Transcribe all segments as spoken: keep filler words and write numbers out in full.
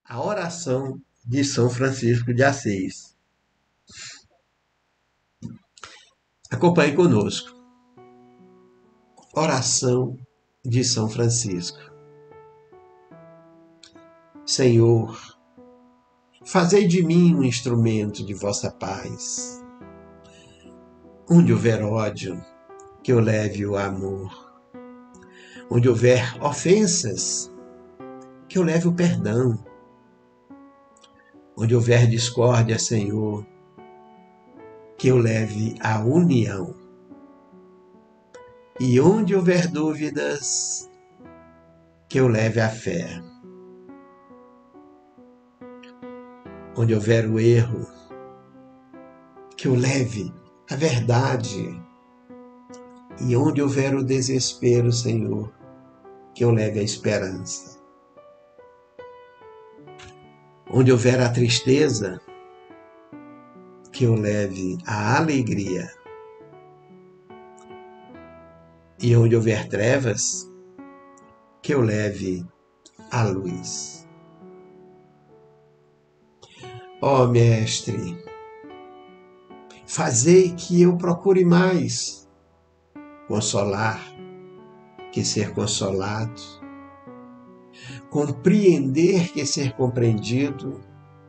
A oração de São Francisco de Assis. Acompanhe conosco. Oração de São Francisco. Senhor, fazei de mim um instrumento de vossa paz. Onde houver ódio, que eu leve o amor. Onde houver ofensas, que eu leve o perdão. Onde houver discórdia, Senhor, que eu leve a união. E onde houver dúvidas, que eu leve a fé. Onde houver o erro, que eu leve a verdade. E onde houver o desespero, Senhor, que eu leve a esperança. Onde houver a tristeza, que eu leve a alegria. E onde houver trevas, que eu leve a luz. Ó Mestre, fazei que eu procure mais consolar que ser consolado, compreender que ser compreendido,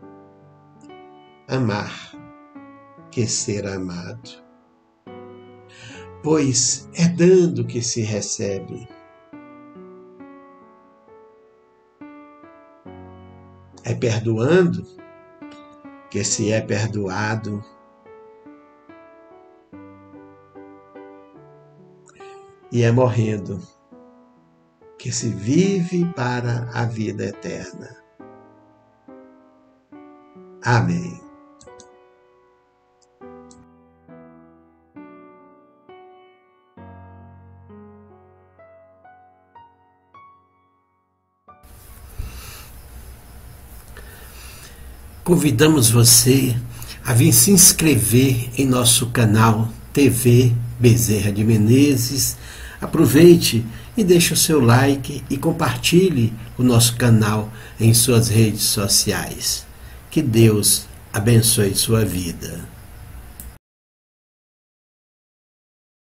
amar que ser amado. Pois é dando que se recebe. É perdoando que se é perdoado. E é morrendo que se vive para a vida eterna. Amém. Convidamos você a vir se inscrever em nosso canal T V Bezerra de Menezes. Aproveite e deixe o seu like e compartilhe o nosso canal em suas redes sociais. Que Deus abençoe sua vida.